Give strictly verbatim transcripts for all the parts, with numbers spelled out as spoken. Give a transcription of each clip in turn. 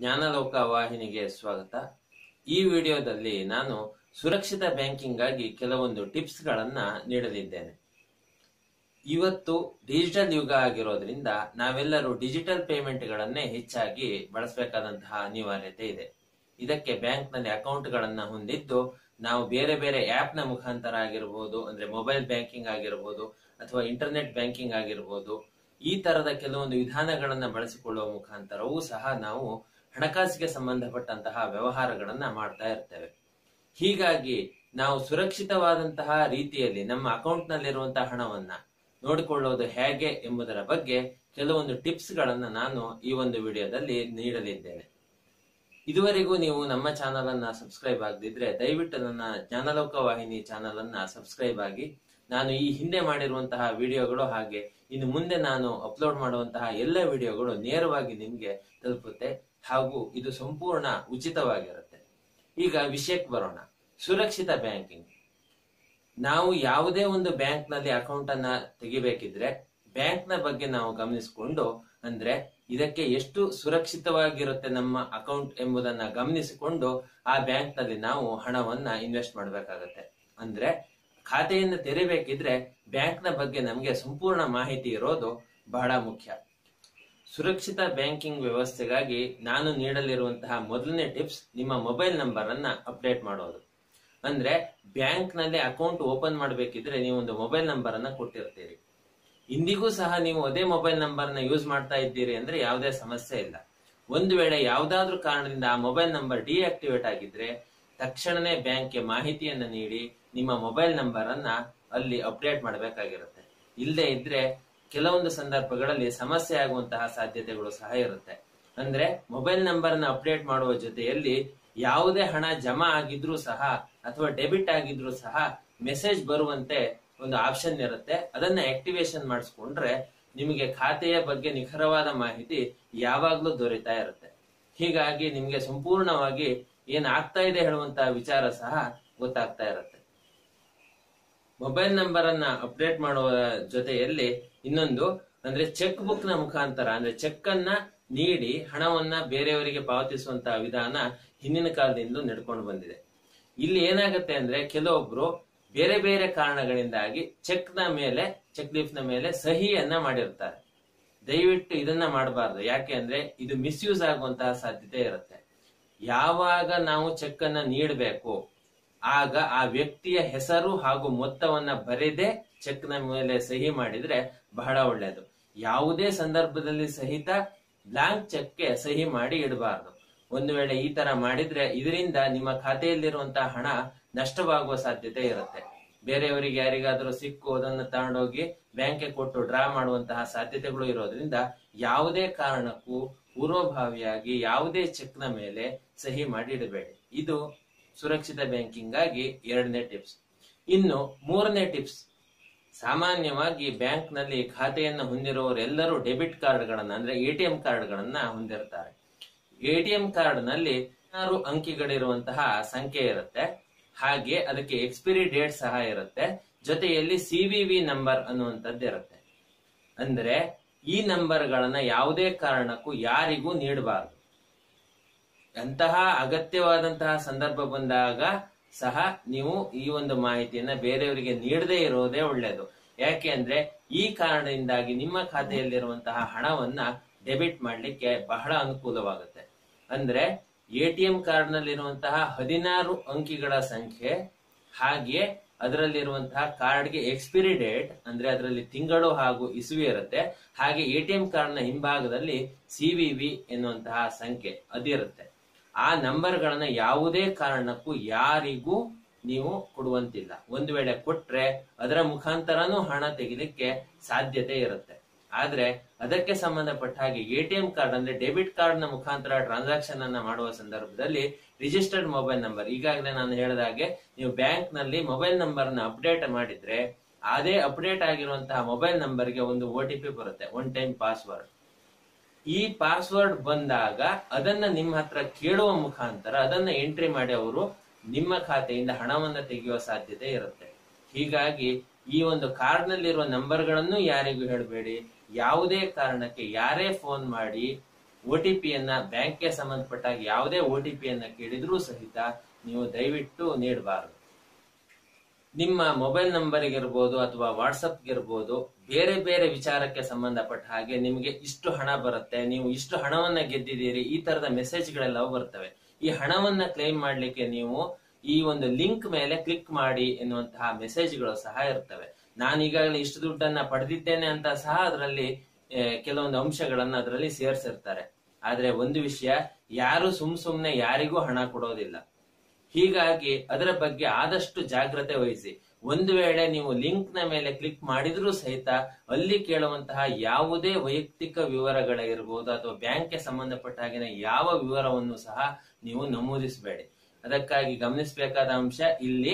ಜ್ಞಾನಲೋಕ ವಾಹಿನಿಗೆ ಸ್ವಾಗತ. ಈ ವಿಡಿಯೋದಲ್ಲಿ ನಾನು ಸುರಕ್ಷಿತ ಬ್ಯಾಂಕಿಂಗ್ ಆಗಿ ಕೆಲವೊಂದು ಟಿಪ್ಸ್ ಗಳನ್ನ ನೀಡಲಿದ್ದೇನೆ. ಇವತ್ತು ಡಿಜಿಟಲ್ ಯುಗ ಆಗಿರೋದ್ರಿಂದ ನಾವೆಲ್ಲರೂ ಡಿಜಿಟಲ್ ಪೇಮೆಂಟ್ ಗಳನ್ನೇ ಹೆಚ್ಚಾಗಿ ಬಳಸಬೇಕಾದಂತಹ ಅನಿವಾರ್ಯತೆ ಇದೆ. ಇದಕ್ಕೆ ಬ್ಯಾಂಕ್ ನಲ್ಲಿ ಅಕೌಂಟ್ ಗಳನ್ನ ಹೊಂದಿದ್ದು ನಾವು ಬೇರೆ ಬೇರೆ ಆಪ್ ನ ಮುಖಾಂತರ ಆಗಿರಬಹುದು, ಅಂದ್ರೆ ಮೊಬೈಲ್ ಬ್ಯಾಂಕಿಂಗ್ ಆಗಿರಬಹುದು ಅಥವಾ ಇಂಟರ್ನೆಟ್ ಬ್ಯಾಂಕಿಂಗ್ ಆಗಿರಬಹುದು, ಈ ತರದ ಕೆಲವೊಂದು ವಿಧಾನಗಳನ್ನ ಬಳಸಿಕೊಳ್ಳುವ ಮುಖಾಂತರವೂ ಸಹ ನಾವು ಹಣಕಾಸಿಗೆ ಸಂಬಂಧಪಟ್ಟಂತಹ ವ್ಯವಹಾರಗಳನ್ನ ಮಾಡ್ತಾ ಇರ್ತೇವೆ. ಹೀಗಾಗಿ ನಾವು ಸುರಕ್ಷಿತವಾದಂತಹ ರೀತಿಯಲ್ಲಿ ನಮ್ಮ ಅಕೌಂಟ್ ನಲ್ಲಿರುವಂತಹ ಹಣವನ್ನ ನೋಡಿಕೊಳ್ಳುವುದು ಹೇಗೆ ಎಂಬುದರ ಬಗ್ಗೆ ಕೆಲವೊಂದು ಟಿಪ್ಸ್ ಗಳನ್ನ ನಾನು ಈ ಒಂದು ವಿಡಿಯೋದಲ್ಲಿ ನೀಡಲಿದ್ದೇನೆ. ಇದುವರೆಗೂ ನೀವು ನಮ್ಮ ಚಾನಲ್ ಅನ್ನ ಸಬ್ಸ್ಕ್ರೈಬ್ ಆಗದಿದ್ರೆ ದಯವಿಟ್ಟು ನನ್ನ ಜ್ಞಾನಲೋಕ ವಾಹಿನಿ ಚಾನಲ್ ಅನ್ನ ಸಬ್ಸ್ಕ್ರೈಬ್ ಆಗಿ. ನಾನು ಈ ಹಿಂದೆ ಮಾಡಿರುವಂತಹ ವಿಡಿಯೋಗಳು ಹಾಗೆ ಇನ್ನು ಮುಂದೆ ನಾನು ಅಪ್ಲೋಡ್ ಮಾಡುವಂತಹ ಎಲ್ಲ ವಿಡಿಯೋಗಳು ನೇರವಾಗಿ ನಿಮ್ಗೆ ತಲುಪುತ್ತೆ ಹಾಗೂ ಇದು ಸಂಪೂರ್ಣ ಉಚಿತವಾಗಿರುತ್ತೆ. ಈಗ ವಿಷಯಕ್ಕೆ ಬರೋಣ. ಸುರಕ್ಷಿತ ಬ್ಯಾಂಕಿಂಗ್. ನಾವು ಯಾವುದೇ ಒಂದು ಬ್ಯಾಂಕ್ ನಲ್ಲಿ ಅಕೌಂಟ್ ಅನ್ನ ತೆಗಿಬೇಕಿದ್ರೆ ಬ್ಯಾಂಕ್ ನ ಬಗ್ಗೆ ನಾವು ಗಮನಿಸಿಕೊಂಡು, ಅಂದ್ರೆ ಇದಕ್ಕೆ ಎಷ್ಟು ಸುರಕ್ಷಿತವಾಗಿರುತ್ತೆ ನಮ್ಮ ಅಕೌಂಟ್ ಎಂಬುದನ್ನ ಗಮನಿಸಿಕೊಂಡು ಆ ಬ್ಯಾಂಕ್ ನಲ್ಲಿ ನಾವು ಹಣವನ್ನ ಇನ್ವೆಸ್ಟ್ ಮಾಡಬೇಕಾಗತ್ತೆ. ಅಂದ್ರೆ ಖಾತೆಯನ್ನು ತೆರೆಯಬೇಕಿದ್ರೆ ಬ್ಯಾಂಕ್ ನ ಬಗ್ಗೆ ನಮಗೆ ಸಂಪೂರ್ಣ ಮಾಹಿತಿ ಇರೋದು ಬಹಳ ಮುಖ್ಯ. ಸುರಕ್ಷಿತ ಬ್ಯಾಂಕಿಂಗ್ ವ್ಯವಸ್ಥೆಗಾಗಿ ನಾನು ನೀಡಲಿರುವಂತಹ ಮೊದಲನೇ ಟಿಪ್ಸ್ ನಿಮ್ಮ ಮೊಬೈಲ್ ನಂಬರ್ ಅನ್ನ ಅಪ್ಡೇಟ್ ಮಾಡೋದು. ಅಂದ್ರೆ ಬ್ಯಾಂಕ್ ನಲ್ಲಿ ಅಕೌಂಟ್ ಓಪನ್ ಮಾಡಬೇಕಿದ್ರೆ ನೀವು ಒಂದು ಮೊಬೈಲ್ ನಂಬರ್ ಅನ್ನ ಕೊಟ್ಟಿರ್ತೀರಿ. ಇಂದಿಗೂ ಸಹ ನೀವು ಅದೇ ಮೊಬೈಲ್ ನಂಬರ್ ನ ಯೂಸ್ ಮಾಡ್ತಾ ಇದ್ದೀರಿ ಅಂದ್ರೆ ಯಾವುದೇ ಸಮಸ್ಯೆ ಇಲ್ಲ. ಒಂದು ವೇಳೆ ಯಾವ್ದಾದ್ರೂ ಕಾರಣದಿಂದ ಆ ಮೊಬೈಲ್ ನಂಬರ್ ಡಿಆಕ್ಟಿವೇಟ್ ಆಗಿದ್ರೆ ತಕ್ಷಣನೇ ಬ್ಯಾಂಕ್ಗೆ ಮಾಹಿತಿಯನ್ನ ನೀಡಿ ನಿಮ್ಮ ಮೊಬೈಲ್ ನಂಬರ್ ಅನ್ನ ಅಲ್ಲಿ ಅಪ್ಡೇಟ್ ಮಾಡಬೇಕಾಗಿರುತ್ತೆ. ಇಲ್ಲದೆ ಇದ್ರೆ ಕೆಲವೊಂದು ಸಂದರ್ಭಗಳಲ್ಲಿ ಸಮಸ್ಯೆ ಆಗುವಂತಹ ಸಾಧ್ಯತೆಗಳು ಸಹ ಇರುತ್ತೆ. ಅಂದ್ರೆ ಮೊಬೈಲ್ ನಂಬರ್ ನ ಅಪ್ಡೇಟ್ ಮಾಡುವ ಜೊತೆಯಲ್ಲಿ ಯಾವುದೇ ಹಣ ಜಮಾ ಆಗಿದ್ರೂ ಸಹ ಅಥವಾ ಡೆಬಿಟ್ ಆಗಿದ್ರೂ ಸಹ ಮೆಸೇಜ್ ಬರುವಂತೆ ಒಂದು ಆಪ್ಷನ್ ಇರುತ್ತೆ. ಅದನ್ನ ಆಕ್ಟಿವೇಶನ್ ಮಾಡಿಸ್ಕೊಂಡ್ರೆ ನಿಮಗೆ ಖಾತೆಯ ಬಗ್ಗೆ ನಿಖರವಾದ ಮಾಹಿತಿ ಯಾವಾಗ್ಲೂ ದೊರೀತಾ ಇರುತ್ತೆ. ಹೀಗಾಗಿ ನಿಮ್ಗೆ ಸಂಪೂರ್ಣವಾಗಿ ಏನ್ ಆಗ್ತಾ ಇದೆ ಹೇಳುವಂತಹ ವಿಚಾರ ಸಹ ಗೊತ್ತಾಗ್ತಾ ಇರುತ್ತೆ. ಮೊಬೈಲ್ ನಂಬರ್ ಅನ್ನ ಅಪ್ಡೇಟ್ ಮಾಡುವ ಜೊತೆಯಲ್ಲಿ ಇನ್ನೊಂದು ಅಂದ್ರೆ ಚೆಕ್ ಬುಕ್ ನ ಮುಖಾಂತರ, ಅಂದ್ರೆ ಚೆಕ್ ಅನ್ನ ನೀಡಿ ಹಣವನ್ನ ಬೇರೆಯವರಿಗೆ ಪಾವತಿಸುವಂತಹ ವಿಧಾನ ಹಿಂದಿನ ಕಾಲದಿಂದ ನಡ್ಕೊಂಡು ಬಂದಿದೆ. ಇಲ್ಲಿ ಏನಾಗುತ್ತೆ ಅಂದ್ರೆ ಕೆಲವೊಬ್ರು ಬೇರೆ ಬೇರೆ ಕಾರಣಗಳಿಂದಾಗಿ ಚೆಕ್ ನ ಮೇಲೆ ಚೆಕ್ ಲೀಫ್ ನ ಮೇಲೆ ಸಹಿಯನ್ನ ಮಾಡಿರ್ತಾರೆ. ದಯವಿಟ್ಟು ಇದನ್ನ ಮಾಡಬಾರ್ದು. ಯಾಕೆ ಅಂದ್ರೆ ಇದು ಮಿಸ್ಯೂಸ್ ಆಗುವಂತಹ ಸಾಧ್ಯತೆ ಇರುತ್ತೆ. ಯಾವಾಗ ನಾವು ಚೆಕ್ ಅನ್ನ ನೀಡಬೇಕು ಆಗ ಆ ವ್ಯಕ್ತಿಯ ಹೆಸರು ಹಾಗೂ ಮೊತ್ತವನ್ನ ಬರೆದೇ ಚೆಕ್ ನ ಮೇಲೆ ಸಹಿ ಮಾಡಿದ್ರೆ ಬಹಳ ಒಳ್ಳೆಯದು. ಯಾವುದೇ ಸಂದರ್ಭದಲ್ಲಿ ಸಹಿತ ಬ್ಲಾಂಕ್ ಚೆಕ್ ಗೆ ಸಹಿ ಮಾಡಿ ಇಡಬಾರ್ದು. ಒಂದು ವೇಳೆ ಈ ತರ ಮಾಡಿದ್ರೆ ಇದರಿಂದ ನಿಮ್ಮ ಖಾತೆಯಲ್ಲಿರುವಂತಹ ಹಣ ನಷ್ಟವಾಗುವ ಸಾಧ್ಯತೆ ಇರುತ್ತೆ. ಬೇರೆಯವರಿಗೆ ಯಾರಿಗಾದ್ರೂ ಸಿಕ್ಕು ಅದನ್ನು ತಗೊಂಡೋಗಿ ಬ್ಯಾಂಕ್ಗೆ ಕೊಟ್ಟು ಡ್ರಾ ಮಾಡುವಂತಹ ಸಾಧ್ಯತೆಗಳು ಇರೋದ್ರಿಂದ ಯಾವುದೇ ಕಾರಣಕ್ಕೂ ಪೂರ್ವಭಾವಿಯಾಗಿ ಯಾವುದೇ ಚೆಕ್ ನ ಮೇಲೆ ಸಹಿ ಮಾಡಿ ಇಡಬೇಡಿ. ಇದು ಸುರಕ್ಷಿತ ಬ್ಯಾಂಕಿಂಗ್ ಆಗಿ ಎರಡನೇ ಟಿಪ್ಸ್. ಇನ್ನು ಮೂರನೇ ಟಿಪ್ಸ್, ಸಾಮಾನ್ಯವಾಗಿ ಬ್ಯಾಂಕ್ ನಲ್ಲಿ ಖಾತೆಯನ್ನು ಹೊಂದಿರುವವರೆಲ್ಲರೂ ಡೆಬಿಟ್ ಕಾರ್ಡ್ ಗಳನ್ನ ಅಂದ್ರೆ ಎಟಿಎಂ ಕಾರ್ಡ್ ಗಳನ್ನ ಹೊಂದಿರ್ತಾರೆ. ಎಟಿಎಂ ಕಾರ್ಡ್ ನಲ್ಲಿ ಆರು ಅಂಕಿಗಳಿರುವಂತಹ ಸಂಖ್ಯೆ ಇರುತ್ತೆ. ಹಾಗೆ ಅದಕ್ಕೆ ಎಕ್ಸ್ಪೈರಿ ಡೇಟ್ ಸಹ ಇರುತ್ತೆ. ಜೊತೆಯಲ್ಲಿ ಸಿವಿವಿ ನಂಬರ್ ಅನ್ನುವಂಥದ್ದು ಇರುತ್ತೆ. ಅಂದ್ರೆ ಈ ನಂಬರ್ ಗಳನ್ನ ಯಾವುದೇ ಕಾರಣಕ್ಕೂ ಯಾರಿಗೂ ನೀಡಬಾರದು. ಅಂತಹ ಅಗತ್ಯವಾದಂತಹ ಸಂದರ್ಭ ಬಂದಾಗ ಸಹ ನೀವು ಈ ಒಂದು ಮಾಹಿತಿಯನ್ನ ಬೇರೆಯವರಿಗೆ ನೀಡದೇ ಇರೋದೇ ಒಳ್ಳೆಯದು. ಯಾಕೆ ಅಂದ್ರೆ ಈ ಕಾರಣದಿಂದಾಗಿ ನಿಮ್ಮ ಖಾತೆಯಲ್ಲಿರುವಂತಹ ಹಣವನ್ನ ಡೆಬಿಟ್ ಮಾಡ್ಲಿಕ್ಕೆ ಬಹಳ ಅನುಕೂಲವಾಗುತ್ತೆ. ಅಂದ್ರೆ ಎಟಿಎಂ ಕಾರ್ಡ್ ನಲ್ಲಿರುವಂತಹ ಹದಿನಾರು ಅಂಕಿಗಳ ಸಂಖ್ಯೆ, ಹಾಗೆ ಅದರಲ್ಲಿರುವಂತಹ ಕಾರ್ಡ್ಗೆ ಎಕ್ಸ್ಪೈರಿ ಡೇಟ್ ಅಂದ್ರೆ ಅದರಲ್ಲಿ ತಿಂಗಳು ಹಾಗೂ ಇಸುವಿ ಇರುತ್ತೆ. ಹಾಗೆ ಎಟಿಎಂ ಕಾರ್ಡ್ ನ ಹಿಂಭಾಗದಲ್ಲಿ ಸಿವಿವಿ ಎನ್ನುವಂತಹ ಸಂಖ್ಯೆ ಅದಿರುತ್ತೆ. ಆ ನಂಬರ್ ಗಳನ್ನ ಯಾವುದೇ ಕಾರಣಕ್ಕೂ ಯಾರಿಗೂ ನೀವು ಕೊಡುವಂತಿಲ್ಲ. ಒಂದು ವೇಳೆ ಕೊಟ್ರೆ ಅದರ ಮುಖಾಂತರನೂ ಹಣ ತೆಗಿಲಿಕ್ಕೆ ಸಾಧ್ಯತೆ ಇರುತ್ತೆ. ಆದ್ರೆ ಅದಕ್ಕೆ ಸಂಬಂಧಪಟ್ಟ ಹಾಗೆ ಎಟಿಎಂ ಕಾರ್ಡ್ ಅಂದ್ರೆ ಡೆಬಿಟ್ ಕಾರ್ಡ್ ನ ಮುಖಾಂತರ ಟ್ರಾನ್ಸಾಕ್ಷನ್ ಅನ್ನ ಮಾಡುವ ಸಂದರ್ಭದಲ್ಲಿ ರಿಜಿಸ್ಟರ್ಡ್ ಮೊಬೈಲ್ ನಂಬರ್, ಈಗಾಗಲೇ ನಾನು ಹೇಳಿದ ಹಾಗೆ ನೀವು ಬ್ಯಾಂಕ್ ನಲ್ಲಿ ಮೊಬೈಲ್ ನಂಬರ್ ನ ಅಪ್ಡೇಟ್ ಮಾಡಿದ್ರೆ ಅದೇ ಅಪ್ಡೇಟ್ ಆಗಿರುವಂತಹ ಮೊಬೈಲ್ ನಂಬರ್ ಗೆ ಒಂದು ಒ ಟಿ ಪಿ ಬರುತ್ತೆ, ಒನ್ ಟೈಮ್ ಪಾಸ್ವರ್ಡ್. ಈ ಪಾಸ್ವರ್ಡ್ ಬಂದಾಗ ಅದನ್ನ ನಿಮ್ಮ ಹತ್ರ ಕೇಳುವ ಮುಖಾಂತರ ಅದನ್ನ ಎಂಟ್ರಿ ಮಾಡಿ ಅವರು ನಿಮ್ಮ ಖಾತೆಯಿಂದ ಹಣವನ್ನ ತೆಗೆಯುವ ಸಾಧ್ಯತೆ ಇರುತ್ತೆ. ಹೀಗಾಗಿ ಈ ಒಂದು ಕಾರ್ಡ್ ನಲ್ಲಿರುವ ನಂಬರ್ ಗಳನ್ನು ಯಾರಿಗೂ ಹೇಳಬೇಡಿ. ಯಾವುದೇ ಕಾರಣಕ್ಕೆ ಯಾರೇ ಫೋನ್ ಮಾಡಿ ಒ ಟಿ ಪಿಯನ್ನ ಬ್ಯಾಂಕ್ಗೆ ಸಂಬಂಧಪಟ್ಟಾಗ ಯಾವುದೇ ಒ ಟಿ ಪಿಯನ್ನ ಕೇಳಿದ್ರೂ ಸಹಿತ ನೀವು ದಯವಿಟ್ಟು ನೀಡಬಾರದು. ನಿಮ್ಮ ಮೊಬೈಲ್ ನಂಬರ್ಗೆ ಇರ್ಬೋದು ಅಥವಾ ವಾಟ್ಸಪ್ಗೆ ಇರ್ಬೋದು, ಬೇರೆ ಬೇರೆ ವಿಚಾರಕ್ಕೆ ಸಂಬಂಧಪಟ್ಟ ಹಾಗೆ ನಿಮಗೆ ಇಷ್ಟು ಹಣ ಬರುತ್ತೆ, ನೀವು ಇಷ್ಟು ಹಣವನ್ನ ಗೆದ್ದಿದ್ದೀರಿ, ಈ ತರದ ಮೆಸೇಜ್ಗಳೆಲ್ಲವೂ ಬರ್ತವೆ. ಈ ಹಣವನ್ನ ಕ್ಲೈಮ್ ಮಾಡ್ಲಿಕ್ಕೆ ನೀವು ಈ ಒಂದು ಲಿಂಕ್ ಮೇಲೆ ಕ್ಲಿಕ್ ಮಾಡಿ ಎನ್ನುವಂತಹ ಮೆಸೇಜ್ಗಳು ಸಹ ಇರ್ತವೆ. ನಾನು ಈಗಾಗಲೇ ಇಷ್ಟು ದುಡ್ಡನ್ನ ಪಡೆದಿದ್ದೇನೆ ಅಂತ ಸಹ ಅದರಲ್ಲಿ ಕೆಲವೊಂದು ಅಂಶಗಳನ್ನ ಅದರಲ್ಲಿ ಸೇರಿಸಿರ್ತಾರೆ. ಆದ್ರೆ ಒಂದು ವಿಷಯ, ಯಾರು ಸುಮ್ ಸುಮ್ನೆ ಯಾರಿಗೂ ಹಣ ಕೊಡೋದಿಲ್ಲ. ಹೀಗಾಗಿ ಅದರ ಬಗ್ಗೆ ಆದಷ್ಟು ಜಾಗ್ರತೆ ವಹಿಸಿ. ಒಂದು ವೇಳೆ ನೀವು ಲಿಂಕ್ ನ ಮೇಲೆ ಕ್ಲಿಕ್ ಮಾಡಿದ್ರೂ ಸಹಿತ ಅಲ್ಲಿ ಕೇಳುವಂತಹ ಯಾವುದೇ ವೈಯಕ್ತಿಕ ವಿವರಗಳಿರಬಹುದು ಅಥವಾ ಬ್ಯಾಂಕ್ಗೆ ಸಂಬಂಧಪಟ್ಟ ಹಾಗಿನ ಯಾವ ವಿವರವನ್ನು ಸಹ ನೀವು ನಮೂದಿಸಬೇಡಿ. ಅದಕ್ಕಾಗಿ ಗಮನಿಸಬೇಕಾದ ಅಂಶ, ಇಲ್ಲಿ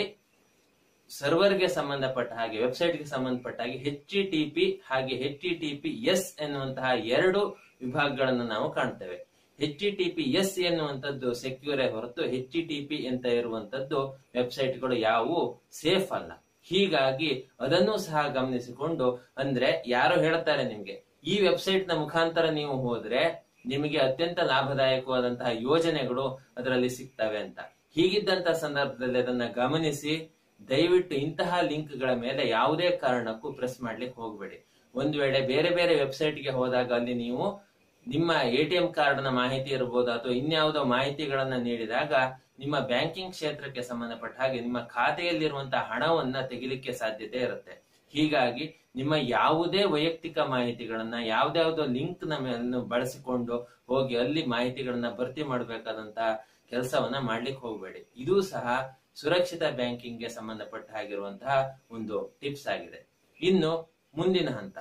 ಸರ್ವರ್ಗೆ ಸಂಬಂಧಪಟ್ಟ ಹಾಗೆ ವೆಬ್ಸೈಟ್ಗೆ ಸಂಬಂಧಪಟ್ಟ ಹಾಗೆ ಹೆಚ್ ಟಿ ಟಿ ಪಿ ಹಾಗೆ H T T P S ಎನ್ನುವಂತಹ ಎರಡು ವಿಭಾಗಗಳನ್ನು ನಾವು ಕಾಣ್ತೇವೆ. H T T P S ಎನ್ನುವಂಥದ್ದು ಸೆಕ್ಯೂರೇ ಹೊರತು ಹೆಚ್ ಟಿ ಟಿ ಪಿ ಅಂತ ಇರುವಂತದ್ದು ವೆಬ್ಸೈಟ್ಗಳು ಯಾವುವು ಸೇಫ್ ಅಲ್ಲ. ಹೀಗಾಗಿ ಅದನ್ನು ಸಹ ಗಮನಿಸಿಕೊಂಡು, ಅಂದ್ರೆ ಯಾರು ಹೇಳ್ತಾರೆ ನಿಮ್ಗೆ ಈ ವೆಬ್ಸೈಟ್ ನ ಮುಖಾಂತರ ನೀವು ಹೋದ್ರೆ ನಿಮಗೆ ಅತ್ಯಂತ ಲಾಭದಾಯಕವಾದಂತಹ ಯೋಜನೆಗಳು ಅದರಲ್ಲಿ ಸಿಗ್ತವೆ ಅಂತ. ಹೀಗಿದ್ದಂತಹ ಸಂದರ್ಭದಲ್ಲಿ ಅದನ್ನ ಗಮನಿಸಿ ದಯವಿಟ್ಟು ಇಂತಹ ಲಿಂಕ್ ಗಳ ಮೇಲೆ ಯಾವುದೇ ಕಾರಣಕ್ಕೂ ಪ್ರೆಸ್ ಮಾಡ್ಲಿಕ್ಕೆ ಹೋಗ್ಬೇಡಿ. ಒಂದು ವೇಳೆ ಬೇರೆ ಬೇರೆ ವೆಬ್ಸೈಟ್ ಗೆ ಹೋದಾಗ ಅಲ್ಲಿ ನೀವು ನಿಮ್ಮ ಎ ಟಿ ಎಂ ಕಾರ್ಡ್ ನ ಮಾಹಿತಿ ಇರಬಹುದು ಅಥವಾ ಇನ್ಯಾವುದೋ ಮಾಹಿತಿಗಳನ್ನ ನೀಡಿದಾಗ ನಿಮ್ಮ ಬ್ಯಾಂಕಿಂಗ್ ಕ್ಷೇತ್ರಕ್ಕೆ ಸಂಬಂಧಪಟ್ಟ ಹಾಗೆ ನಿಮ್ಮ ಖಾತೆಯಲ್ಲಿರುವಂತಹ ಹಣವನ್ನ ತೆಗಿಲಿಕ್ಕೆ ಸಾಧ್ಯತೆ ಇರುತ್ತೆ. ಹೀಗಾಗಿ ನಿಮ್ಮ ಯಾವುದೇ ವೈಯಕ್ತಿಕ ಮಾಹಿತಿಗಳನ್ನ ಯಾವ್ದಾವುದೋ ಲಿಂಕ್ ನ ಮೇಲೆ ಬಳಸಿಕೊಂಡು ಹೋಗಿ ಅಲ್ಲಿ ಮಾಹಿತಿಗಳನ್ನ ಭರ್ತಿ ಮಾಡಬೇಕಾದಂತಹ ಕೆಲಸವನ್ನ ಮಾಡ್ಲಿಕ್ಕೆ ಹೋಗ್ಬೇಡಿ. ಇದು ಸಹ ಸುರಕ್ಷಿತ ಬ್ಯಾಂಕಿಂಗ್ ಗೆ ಸಂಬಂಧಪಟ್ಟ ಹಾಗಿರುವಂತಹ ಒಂದು ಟಿಪ್ಸ್ ಆಗಿದೆ. ಇನ್ನು ಮುಂದಿನ ಹಂತ,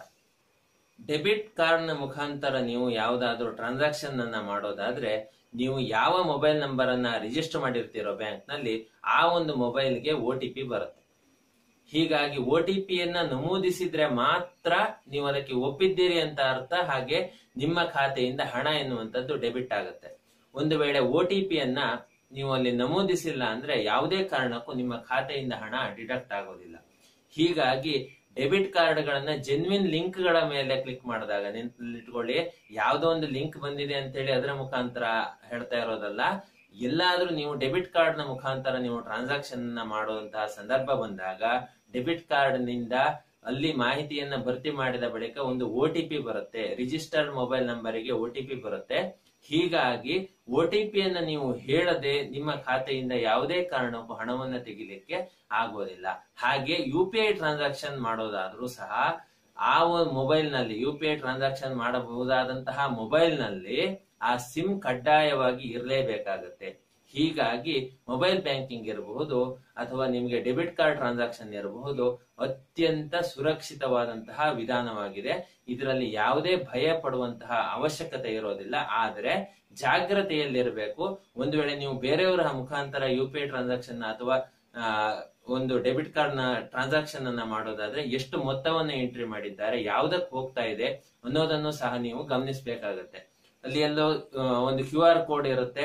ಡೆಬಿಟ್ ಕಾರ್ಡ್ ನ ಮುಖಾಂತರ ನೀವು ಯಾವುದಾದ್ರೂ ಟ್ರಾನ್ಸಾಕ್ಷನ್ ಅನ್ನ ಮಾಡೋದಾದ್ರೆ ನೀವು ಯಾವ ಮೊಬೈಲ್ ನಂಬರ್ ಅನ್ನ ರಿಜಿಸ್ಟರ್ ಮಾಡಿರ್ತೀರೋ ಬ್ಯಾಂಕ್ ನಲ್ಲಿ ಆ ಒಂದು ಮೊಬೈಲ್ಗೆ ಒ ಟಿ ಪಿ ಬರುತ್ತೆ. ಹೀಗಾಗಿ ಒ ಟಿ ಪಿಯನ್ನ ನಮೂದಿಸಿದ್ರೆ ಮಾತ್ರ ನೀವು ಅದಕ್ಕೆ ಒಪ್ಪಿದ್ದೀರಿ ಅಂತ ಅರ್ಥ. ಹಾಗೆ ನಿಮ್ಮ ಖಾತೆಯಿಂದ ಹಣ ಎನ್ನುವಂಥದ್ದು ಡೆಬಿಟ್ ಆಗುತ್ತೆ. ಒಂದು ವೇಳೆ ಒ ಟಿ ಪಿಯನ್ನ ನೀವು ಅಲ್ಲಿ ನಮೂದಿಸಿಲ್ಲ ಅಂದ್ರೆ ಯಾವುದೇ ಕಾರಣಕ್ಕೂ ನಿಮ್ಮ ಖಾತೆಯಿಂದ ಹಣ ಡಿಡಕ್ಟ್ ಆಗೋದಿಲ್ಲ. ಹೀಗಾಗಿ ಡೆಬಿಟ್ ಕಾರ್ಡ್ ಗಳನ್ನ ಜೆನ್ವಿನ್ ಲಿಂಕ್ ಗಳ ಮೇಲೆ ಕ್ಲಿಕ್ ಮಾಡಿದಾಗ ನೆನಪಿಟ್ಕೊಳ್ಳಿ, ಯಾವುದೋ ಒಂದು ಲಿಂಕ್ ಬಂದಿದೆ ಅಂತ ಹೇಳಿ ಅದರ ಮುಖಾಂತರ ಹೇಳ್ತಾ ಇರೋದಲ್ಲ. ಎಲ್ಲಾದ್ರೂ ನೀವು ಡೆಬಿಟ್ ಕಾರ್ಡ್ ನ ಮುಖಾಂತರ ನೀವು ಟ್ರಾನ್ಸಾಕ್ಷನ್ ಮಾಡುವಂತಹ ಸಂದರ್ಭ ಬಂದಾಗ ಡೆಬಿಟ್ ಕಾರ್ಡ್ ನಿಂದ ಅಲ್ಲಿ ಮಾಹಿತಿಯನ್ನ ಭರ್ತಿ ಮಾಡಿದ ಬಳಿಕ ಒಂದು ಒ ಟಿ ಪಿ ಬರುತ್ತೆ. ರಿಜಿಸ್ಟರ್ಡ್ ಮೊಬೈಲ್ ನಂಬರಿಗೆ ಒ ಟಿ ಪಿ ಬರುತ್ತೆ. ಹೀಗಾಗಿ ಒ ಟಿ ಪಿಯನ್ನ ನೀವು ಹೇಳದೆ ನಿಮ್ಮ ಖಾತೆಯಿಂದ ಯಾವುದೇ ಕಾರಣಕ್ಕೂ ಹಣವನ್ನ ತೆಗಿಲಿಕ್ಕೆ ಆಗೋದಿಲ್ಲ. ಹಾಗೆ ಯು ಪಿ ಐ ಟ್ರಾನ್ಸಾಕ್ಷನ್ ಮಾಡೋದಾದ್ರೂ ಸಹ ಆ ಮೊಬೈಲ್ ನಲ್ಲಿ ಯು ಪಿ ಐ ಟ್ರಾನ್ಸಾಕ್ಷನ್ ಮಾಡಬಹುದಾದಂತಹ ಮೊಬೈಲ್ ನಲ್ಲಿ ಆ ಸಿಮ್ ಕಡ್ಡಾಯವಾಗಿ ಇರಲೇಬೇಕಾಗುತ್ತೆ. ಹೀಗಾಗಿ ಮೊಬೈಲ್ ಬ್ಯಾಂಕಿಂಗ್ ಇರಬಹುದು ಅಥವಾ ನಿಮಗೆ ಡೆಬಿಟ್ ಕಾರ್ಡ್ ಟ್ರಾನ್ಸಾಕ್ಷನ್ ಇರಬಹುದು, ಅತ್ಯಂತ ಸುರಕ್ಷಿತವಾದಂತಹ ವಿಧಾನವಾಗಿದೆ. ಇದರಲ್ಲಿ ಯಾವುದೇ ಭಯ ಪಡುವಂತಹ ಅವಶ್ಯಕತೆ ಇರೋದಿಲ್ಲ. ಆದರೆ ಜಾಗ್ರತೆಯಲ್ಲಿರಬೇಕು. ಒಂದು ವೇಳೆ ನೀವು ಬೇರೆಯವರ ಮುಖಾಂತರ ಯು ಪಿ ಐ ಟ್ರಾನ್ಸಾಕ್ಷನ್ ಅಥವಾ ಒಂದು ಡೆಬಿಟ್ ಕಾರ್ಡ್ ನ ಟ್ರಾನ್ಸಾಕ್ಷನ್ ಅನ್ನ ಮಾಡೋದಾದ್ರೆ ಎಷ್ಟು ಮೊತ್ತವನ್ನ ಎಂಟ್ರಿ ಮಾಡಿದ್ದಾರೆ, ಯಾವ್ದಕ್ಕೆ ಹೋಗ್ತಾ ಇದೆ ಅನ್ನೋದನ್ನು ಸಹ ನೀವು ಗಮನಿಸಬೇಕಾಗತ್ತೆ. ಅಲ್ಲಿ ಎಲ್ಲೋ ಒಂದು ಕ್ಯೂ ಆರ್ ಕೋಡ್ ಇರುತ್ತೆ,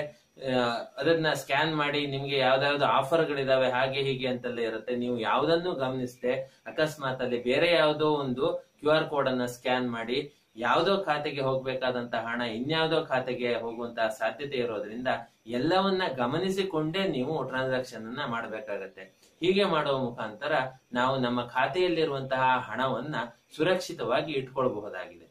ಅದನ್ನ ಸ್ಕ್ಯಾನ್ ಮಾಡಿ ನಿಮ್ಗೆ ಯಾವ್ದಾವ್ದು ಆಫರ್ ಗಳಿದಾವೆ ಹಾಗೆ ಹೀಗೆ ಅಂತೆಲ್ಲ ಇರುತ್ತೆ. ನೀವು ಯಾವ್ದನ್ನು ಗಮನಿಸದೆ ಅಕಸ್ಮಾತ್ ಅಲ್ಲಿ ಬೇರೆ ಯಾವುದೋ ಒಂದು ಕ್ಯೂ ಆರ್ ಕೋಡ್ ಅನ್ನ ಸ್ಕ್ಯಾನ್ ಮಾಡಿ ಯಾವ್ದೋ ಖಾತೆಗೆ ಹೋಗ್ಬೇಕಾದಂತಹ ಹಣ ಇನ್ಯಾವುದೋ ಖಾತೆಗೆ ಹೋಗುವಂತಹ ಸಾಧ್ಯತೆ ಇರೋದ್ರಿಂದ ಎಲ್ಲವನ್ನ ಗಮನಿಸಿಕೊಂಡೇ ನೀವು ಟ್ರಾನ್ಸಾಕ್ಷನ್ ಅನ್ನ ಮಾಡಬೇಕಾಗತ್ತೆ. ಹೀಗೆ ಮಾಡುವ ಮುಖಾಂತರ ನಾವು ನಮ್ಮ ಖಾತೆಯಲ್ಲಿರುವಂತಹ ಹಣವನ್ನ ಸುರಕ್ಷಿತವಾಗಿ ಇಟ್ಕೊಳ್ಬಹುದಾಗಿದೆ.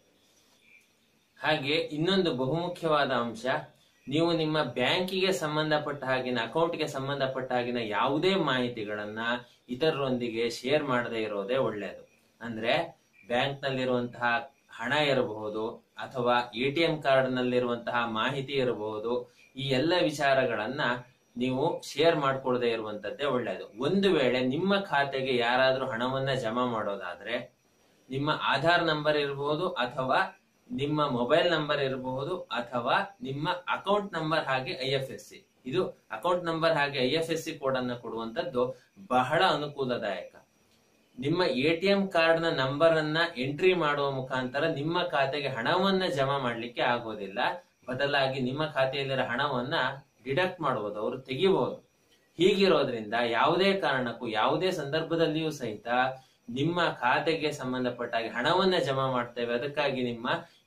ಹಾಗೆ ಇನ್ನೊಂದು ಬಹುಮುಖ್ಯವಾದ ಅಂಶ, ನೀವು ನಿಮ್ಮ ಬ್ಯಾಂಕಿಗೆ ಸಂಬಂಧಪಟ್ಟ ಹಾಗಿನ ಅಕೌಂಟ್ಗೆ ಸಂಬಂಧಪಟ್ಟ ಹಾಗಿನ ಯಾವುದೇ ಮಾಹಿತಿಗಳನ್ನ ಇತರರೊಂದಿಗೆ ಶೇರ್ ಮಾಡದೇ ಇರೋದೇ ಒಳ್ಳೆಯದು. ಅಂದ್ರೆ ಬ್ಯಾಂಕ್ ನಲ್ಲಿರುವಂತಹ ಹಣ ಇರಬಹುದು ಅಥವಾ ಎ ಟಿ ಎಂ ಕಾರ್ಡ್ ನಲ್ಲಿರುವಂತಹ ಮಾಹಿತಿ ಇರಬಹುದು, ಈ ಎಲ್ಲ ವಿಚಾರಗಳನ್ನ ನೀವು ಶೇರ್ ಮಾಡ್ಕೊಳ್ಳದೆ ಇರುವಂತದ್ದೇ ಒಳ್ಳೆಯದು. ಒಂದು ವೇಳೆ ನಿಮ್ಮ ಖಾತೆಗೆ ಯಾರಾದ್ರೂ ಹಣವನ್ನ ಜಮಾ ಮಾಡೋದಾದ್ರೆ ನಿಮ್ಮ ಆಧಾರ್ ನಂಬರ್ ಇರಬಹುದು ಅಥವಾ ನಿಮ್ಮ ಮೊಬೈಲ್ ನಂಬರ್ ಇರಬಹುದು ಅಥವಾ ನಿಮ್ಮ ಅಕೌಂಟ್ ನಂಬರ್ ಹಾಗೆ ಐ ಎಫ್ ಎಸ್ ಸಿ. ಇದು ಅಕೌಂಟ್ ನಂಬರ್ ಹಾಗೆ I F S C code ಅನ್ನು ಕೊಡುವಂತದ್ದು ಬಹಳ ಅನುಕೂಲದಾಯಕ. ನಿಮ್ಮ ಎ ಟಿ ಎಂ ಕಾರ್ಡ್ ನ ನಂಬರ್ ಅನ್ನ ಎಂಟ್ರಿ ಮಾಡುವ ಮುಖಾಂತರ ನಿಮ್ಮ ಖಾತೆಗೆ ಹಣವನ್ನ ಜಮಾ ಮಾಡ್ಲಿಕ್ಕೆ ಆಗೋದಿಲ್ಲ. ಬದಲಾಗಿ ನಿಮ್ಮ ಖಾತೆಯಲ್ಲಿರೋ ಹಣವನ್ನ ಡಿಡಕ್ಟ್ ಮಾಡಬಹುದು, ಅವರು ತೆಗಿಬಹುದು. ಹೀಗಿರೋದ್ರಿಂದ ಯಾವುದೇ ಕಾರಣಕ್ಕೂ ಯಾವುದೇ ಸಂದರ್ಭದಲ್ಲಿಯೂ ಸಹಿತ ನಿಮ್ಮ ಖಾತೆಗೆ ಸಂಬಂಧಪಟ್ಟ ಹಾಗೆ ಹಣವನ್ನ ಜಮಾ ಮಾಡ್ತೇವೆ, ಅದಕ್ಕಾಗಿ ನಿಮ್ಮ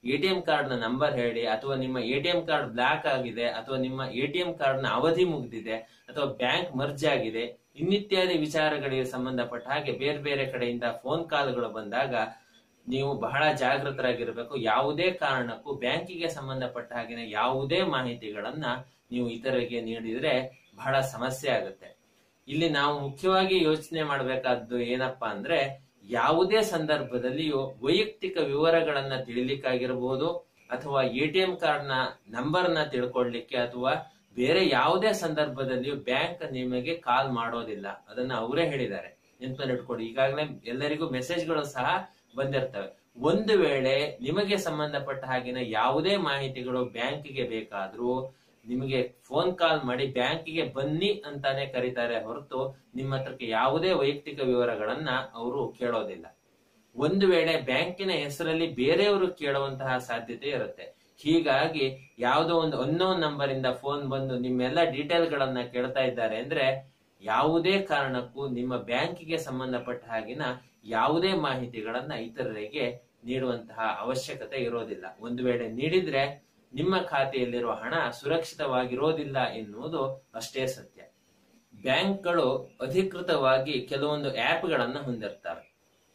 ಎಟಿಎಂ ಕಾರ್ಡ್ ನ ನಂಬರ್ ಹೇಳಿ, ಅಥವಾ ನಿಮ್ಮ ಎಟಿಎಂ ಕಾರ್ಡ್ ಬ್ಲಾಕ್ ಆಗಿದೆ, ಅಥವಾ ನಿಮ್ಮ ಎಟಿಎಂ ಕಾರ್ಡ್ ನ ಅವಧಿ ಮುಗಿದಿದೆ, ಅಥವಾ ಬ್ಯಾಂಕ್ ಮರ್ಜ್ ಆಗಿದೆ, ಇನ್ನಿತ್ಯಾದಿ ವಿಚಾರಗಳಿಗೆ ಸಂಬಂಧಪಟ್ಟ ಹಾಗೆ ಬೇರೆ ಬೇರೆ ಕಡೆಯಿಂದ ಫೋನ್ ಕಾಲ್ಗಳು ಬಂದಾಗ ನೀವು ಬಹಳ ಜಾಗೃತರಾಗಿರಬೇಕು. ಯಾವುದೇ ಕಾರಣಕ್ಕೂ ಬ್ಯಾಂಕಿಗೆ ಸಂಬಂಧಪಟ್ಟ ಹಾಗೆ ಯಾವುದೇ ಮಾಹಿತಿಗಳನ್ನ ನೀವು ಇತರರಿಗೆ ನೀಡಿದ್ರೆ ಬಹಳ ಸಮಸ್ಯೆ ಆಗುತ್ತೆ. ಇಲ್ಲಿ ನಾವು ಮುಖ್ಯವಾಗಿ ಯೋಚನೆ ಮಾಡಬೇಕಾದ್ದು ಏನಪ್ಪಾ ಅಂದ್ರೆ, ಯಾವುದೇ ಸಂದರ್ಭದಲ್ಲಿಯೂ ವೈಯಕ್ತಿಕ ವಿವರಗಳನ್ನ ತಿಳಿಲಿಕ್ಕಾಗಿರ್ಬೋದು, ಅಥವಾ ಎಟಿಎಂ ಕಾರ್ಡ್ ನ ನಂಬರ್ ನ ತಿಳ್ಕೊಳ್ಲಿಕ್ಕೆ, ಅಥವಾ ಬೇರೆ ಯಾವುದೇ ಸಂದರ್ಭದಲ್ಲಿಯೂ ಬ್ಯಾಂಕ್ ನಿಮಗೆ ಕಾಲ್ ಮಾಡೋದಿಲ್ಲ. ಅದನ್ನ ಅವರೇ ಹೇಳಿದ್ದಾರೆ, ನೆನಪಲ್ಲಿ ಇಟ್ಕೊಳ್ಳಿ. ಈಗಾಗಲೇ ಎಲ್ಲರಿಗೂ ಮೆಸೇಜ್ಗಳು ಸಹ ಬಂದಿರ್ತವೆ. ಒಂದು ವೇಳೆ ನಿಮಗೆ ಸಂಬಂಧಪಟ್ಟ ಹಾಗಿನ ಯಾವುದೇ ಮಾಹಿತಿಗಳು ಬ್ಯಾಂಕಿಗೆ ಬೇಕಾದ್ರೂ ನಿಮಗೆ ಫೋನ್ ಕಾಲ್ ಮಾಡಿ ಬ್ಯಾಂಕಿಗೆ ಬನ್ನಿ ಅಂತಾನೆ ಕರೀತಾರೆ ಹೊರತು ನಿಮ್ಮ ಹತ್ರಕ್ಕೆ ಯಾವುದೇ ವೈಯಕ್ತಿಕ ವಿವರಗಳನ್ನ ಅವರು ಕೇಳೋದಿಲ್ಲ. ಒಂದು ವೇಳೆ ಬ್ಯಾಂಕಿನ ಹೆಸರಲ್ಲಿ ಬೇರೆಯವರು ಕೇಳುವಂತಹ ಸಾಧ್ಯತೆ ಇರುತ್ತೆ. ಹೀಗಾಗಿ ಯಾವುದೋ ಒಂದು ಅನ್ನೋನ್ ನಂಬರ್ ಇಂದ ಫೋನ್ ಬಂದು ನಿಮ್ಮೆಲ್ಲ ಡೀಟೇಲ್ ಗಳನ್ನ ಕೇಳ್ತಾ ಇದ್ದಾರೆ ಅಂದ್ರೆ ಯಾವುದೇ ಕಾರಣಕ್ಕೂ ನಿಮ್ಮ ಬ್ಯಾಂಕಿಗೆ ಸಂಬಂಧಪಟ್ಟ ಹಾಗಿನ ಯಾವುದೇ ಮಾಹಿತಿಗಳನ್ನ ಇತರರಿಗೆ ನೀಡುವಂತಹ ಅವಶ್ಯಕತೆ ಇರೋದಿಲ್ಲ. ಒಂದು ವೇಳೆ ನೀಡಿದ್ರೆ ನಿಮ್ಮ ಖಾತೆಯಲ್ಲಿರುವ ಹಣ ಸುರಕ್ಷಿತವಾಗಿರೋದಿಲ್ಲ ಎನ್ನುವುದು ಅಷ್ಟೇ ಸತ್ಯ. ಬ್ಯಾಂಕ್ಗಳು ಅಧಿಕೃತವಾಗಿ ಕೆಲವೊಂದು ಆಪ್ ಗಳನ್ನ ಹೊಂದಿರ್ತಾರೆ.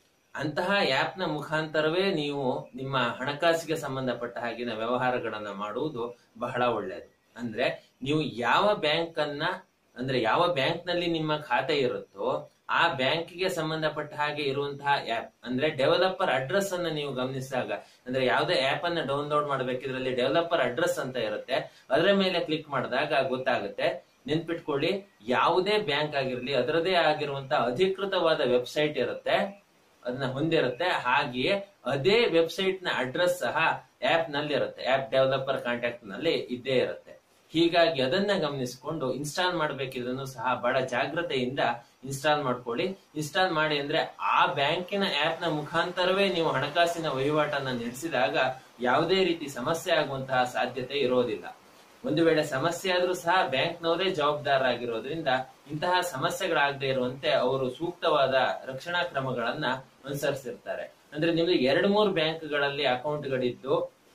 ಅಂತಹ ಆಪ್ ನ ಮುಖಾಂತರವೇ ನೀವು ನಿಮ್ಮ ಹಣಕಾಸಿಗೆ ಸಂಬಂಧಪಟ್ಟ ಹಾಗಿನ ವ್ಯವಹಾರಗಳನ್ನ ಮಾಡುವುದು ಬಹಳ ಒಳ್ಳೆಯದು. ಅಂದ್ರೆ ನೀವು ಯಾವ ಬ್ಯಾಂಕ್ ಅನ್ನ ಅಂದ್ರೆ ಯಾವ ಬ್ಯಾಂಕ್ ನಲ್ಲಿ ನಿಮ್ಮ ಖಾತೆ ಇರುತ್ತೋ ಆ ಬ್ಯಾಂಕಿಗೆ ಸಂಬಂಧಪಟ್ಟ ಹಾಗೆ ಇರುವಂತಹ ಆಪ್, ಅಂದ್ರೆ ಡೆವಲಪರ್ ಅಡ್ರೆಸ್ ಅನ್ನ ನೀವು ಗಮನಿಸಿದಾಗ, ಅಂದ್ರೆ ಯಾವುದೇ ಆಪ್ ಅನ್ನ ಡೌನ್ಲೋಡ್ ಮಾಡಬೇಕಿದ್ರಲ್ಲಿ ಡೆವಲಪರ್ ಅಡ್ರೆಸ್ ಅಂತ ಇರುತ್ತೆ, ಅದರ ಮೇಲೆ ಕ್ಲಿಕ್ ಮಾಡಿದಾಗ ಗೊತ್ತಾಗುತ್ತೆ. ನೆನ್ಪಿಟ್ಕೊಳ್ಳಿ, ಯಾವುದೇ ಬ್ಯಾಂಕ್ ಆಗಿರ್ಲಿ ಅದರದೇ ಆಗಿರುವಂತಹ ಅಧಿಕೃತವಾದ ವೆಬ್ಸೈಟ್ ಇರುತ್ತೆ, ಅದನ್ನ ಹೊಂದಿರುತ್ತೆ. ಹಾಗೆಯೇ ಅದೇ ವೆಬ್ಸೈಟ್ ನ ಅಡ್ರೆಸ್ ಸಹ ಆಪ್ ನಲ್ಲಿ ಇರುತ್ತೆ, ಆಪ್ ಡೆವಲಪರ್ ಕಾಂಟ್ಯಾಕ್ಟ್ ನಲ್ಲಿ ಇದ್ದೇ ಇರುತ್ತೆ. ಹೀಗಾಗಿ ಅದನ್ನ ಗಮನಿಸಿಕೊಂಡು ಇನ್ಸ್ಟಾಲ್ ಮಾಡ್ಬೇಕಿದ್ರೂ ಸಹ ಬಹಳ ಜಾಗ್ರತೆಯಿಂದ ಇನ್ಸ್ಟಾಲ್ ಮಾಡ್ಕೊಳ್ಳಿ. ಇನ್ಸ್ಟಾಲ್ ಮಾಡಿ ಅಂದ್ರೆ ಆ ಬ್ಯಾಂಕಿನ ಆಪ್ ನ ಮುಖಾಂತರವೇ ನೀವು ಹಣಕಾಸಿನ ವಹಿವಾಟನ್ನ ನಡೆಸಿದಾಗ ಯಾವುದೇ ರೀತಿ ಸಮಸ್ಯೆ ಆಗುವಂತಹ ಸಾಧ್ಯತೆ ಇರೋದಿಲ್ಲ. ಒಂದು ವೇಳೆ ಸಮಸ್ಯೆ ಆದ್ರೂ ಸಹ ಬ್ಯಾಂಕ್ನವರೇ ಜವಾಬ್ದಾರರಾಗಿರೋದ್ರಿಂದ ಇಂತಹ ಸಮಸ್ಯೆಗಳಾಗದೇ ಇರುವಂತೆ ಅವರು ಸೂಕ್ತವಾದ ರಕ್ಷಣಾ ಕ್ರಮಗಳನ್ನ ಅನುಸರಿಸಿರ್ತಾರೆ. ಅಂದ್ರೆ ನಿಮ್ದು ಎರಡು ಮೂರು ಬ್ಯಾಂಕ್ಗಳಲ್ಲಿ ಅಕೌಂಟ್ಗಳಿದ್ದು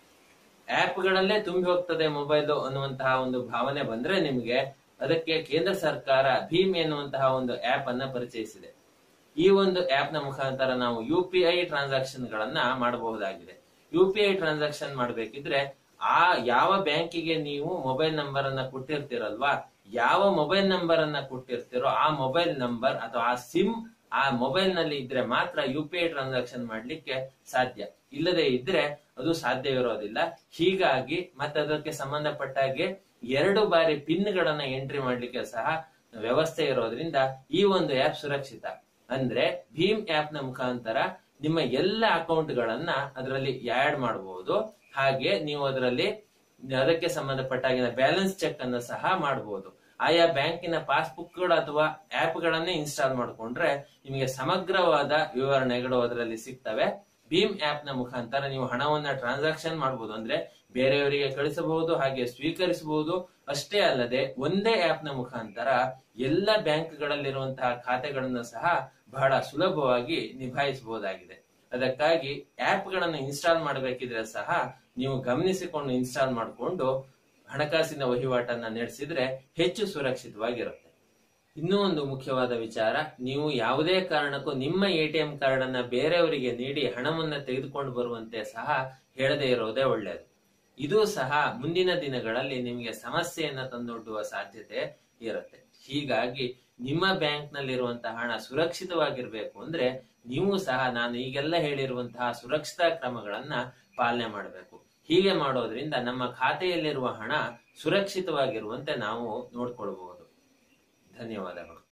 ಆಪ್ ಗಳಲ್ಲೇ ತುಂಬಿ ಹೋಗ್ತದೆ ಮೊಬೈಲ್ ಅನ್ನುವಂತಹ ಒಂದು ಭಾವನೆ ಬಂದ್ರೆ ನಿಮ್ಗೆ, ಅದಕ್ಕೆ ಕೇಂದ್ರ ಸರ್ಕಾರ ಭೀಮ್ ಎನ್ನುವಂತಹ ಒಂದು ಆಪ್ ಅನ್ನ ಪರಿಚಯಿಸಿದೆ. ಈ ಒಂದು ಆಪ್ ನ ಮುಖಾಂತರ ನಾವು ಯು ಪಿ ಐ ಟ್ರಾನ್ಸಾಕ್ಷನ್ ಗಳನ್ನ ಮಾಡಬಹುದಾಗಿದೆ. ಯು ಪಿ ಐ ಟ್ರಾನ್ಸಾಕ್ಷನ್ ಮಾಡ್ಬೇಕಿದ್ರೆ ಆ ಯಾವ ಬ್ಯಾಂಕಿಗೆ ನೀವು ಮೊಬೈಲ್ ನಂಬರ್ ಅನ್ನ ಕೊಟ್ಟಿರ್ತೀರಲ್ವಾ, ಯಾವ ಮೊಬೈಲ್ ನಂಬರ್ ಅನ್ನ ಕೊಟ್ಟಿರ್ತೀರೋ ಆ ಮೊಬೈಲ್ ನಂಬರ್ ಅಥವಾ ಆ ಸಿಮ್ ಆ ಮೊಬೈಲ್ ನಲ್ಲಿ ಇದ್ರೆ ಮಾತ್ರ ಯು ಪಿ ಐ ಟ್ರಾನ್ಸಾಕ್ಷನ್ ಮಾಡ್ಲಿಕ್ಕೆ ಸಾಧ್ಯ. ಇಲ್ಲದೆ ಇದ್ರೆ ಅದು ಸಾಧ್ಯವಿರೋದಿಲ್ಲ. ಹೀಗಾಗಿ ಮತ್ತೆ ಅದಕ್ಕೆ ಸಂಬಂಧಪಟ್ಟಾಗೆ ಎರಡು ಬಾರಿ ಪಿನ್ ಗಳನ್ನ ಎಂಟ್ರಿ ಮಾಡ್ಲಿಕ್ಕೆ ಸಹ ವ್ಯವಸ್ಥೆ ಇರೋದ್ರಿಂದ ಈ ಒಂದು ಆಪ್ ಸುರಕ್ಷಿತ. ಅಂದ್ರೆ ಭೀಮ್ ಆಪ್ ನ ಮುಖಾಂತರ ನಿಮ್ಮ ಎಲ್ಲ ಅಕೌಂಟ್ ಗಳನ್ನ ಅದರಲ್ಲಿ ಆಡ್ ಮಾಡಬಹುದು. ಹಾಗೆ ನೀವು ಅದರಲ್ಲಿ ಅದಕ್ಕೆ ಸಂಬಂಧಪಟ್ಟಾಗಿನ ಬ್ಯಾಲೆನ್ಸ್ ಚೆಕ್ ಅನ್ನು ಸಹ ಮಾಡಬಹುದು. ಆಯಾ ಬ್ಯಾಂಕಿನ ಪಾಸ್ಬುಕ್ ಗಳು ಅಥವಾ ಆಪ್ ಗಳನ್ನೇ ಇನ್ಸ್ಟಾಲ್ ಮಾಡಿಕೊಂಡ್ರೆ ನಿಮಗೆ ಸಮಗ್ರವಾದ ವಿವರಣೆಗಳು ಅದರಲ್ಲಿ ಸಿಗ್ತವೆ. ಭೀಮ್ ಆಪ್ ನ ಮುಖಾಂತರ ನೀವು ಹಣವನ್ನ ಟ್ರಾನ್ಸಾಕ್ಷನ್ ಮಾಡಬಹುದು, ಅಂದ್ರೆ ಬೇರೆಯವರಿಗೆ ಕಳಿಸಬಹುದು, ಹಾಗೆ ಸ್ವೀಕರಿಸಬಹುದು. ಅಷ್ಟೇ ಅಲ್ಲದೆ ಒಂದೇ ಆಪ್ ನ ಮುಖಾಂತರ ಎಲ್ಲ ಬ್ಯಾಂಕ್ ಗಳಲ್ಲಿರುವಂತಹ ಖಾತೆಗಳನ್ನು ಸಹ ಬಹಳ ಸುಲಭವಾಗಿ ನಿಭಾಯಿಸಬಹುದಾಗಿದೆ. ಅದಕ್ಕಾಗಿ ಆಪ್ ಗಳನ್ನು ಇನ್ಸ್ಟಾಲ್ ಮಾಡಬೇಕಿದ್ರೆ ಸಹ ನೀವು ಗಮನಿಸಿಕೊಂಡು ಇನ್ಸ್ಟಾಲ್ ಮಾಡಿಕೊಂಡು ಹಣಕಾಸಿನ ವಹಿವಾಟನ್ನ ನಡೆಸಿದ್ರೆ ಹೆಚ್ಚು ಸುರಕ್ಷಿತವಾಗಿರುತ್ತೆ. ಇನ್ನೂ ಒಂದು ಮುಖ್ಯವಾದ ವಿಚಾರ, ನೀವು ಯಾವುದೇ ಕಾರಣಕ್ಕೂ ನಿಮ್ಮ ಎಟಿಎಂ ಕಾರ್ಡ್ ಅನ್ನ ಬೇರೆಯವರಿಗೆ ನೀಡಿ ಹಣವನ್ನ ತೆಗೆದುಕೊಂಡು ಬರುವಂತೆ ಸಹ ಹೇಳದೇ ಇರೋದೇ ಒಳ್ಳೆಯದು. ಇದು ಸಹ ಮುಂದಿನ ದಿನಗಳಲ್ಲಿ ನಿಮಗೆ ಸಮಸ್ಯೆಯನ್ನ ತಂದೊಡ್ಡುವ ಸಾಧ್ಯತೆ ಇರುತ್ತೆ. ಹೀಗಾಗಿ ನಿಮ್ಮ ಬ್ಯಾಂಕ್ ನಲ್ಲಿರುವಂತಹ ಹಣ ಸುರಕ್ಷಿತವಾಗಿರ್ಬೇಕು ಅಂದ್ರೆ ನೀವು ಸಹ ನಾನು ಈಗೆಲ್ಲ ಹೇಳಿರುವಂತಹ ಸುರಕ್ಷತಾ ಕ್ರಮಗಳನ್ನ ಪಾಲನೆ ಮಾಡಬೇಕು. ಹೀಗೆ ಮಾಡೋದ್ರಿಂದ ನಮ್ಮ ಖಾತೆಯಲ್ಲಿರುವ ಹಣ ಸುರಕ್ಷಿತವಾಗಿರುವಂತೆ ನಾವು ನೋಡ್ಕೊಳ್ಬಹುದು. ಧನ್ಯವಾದಗಳು.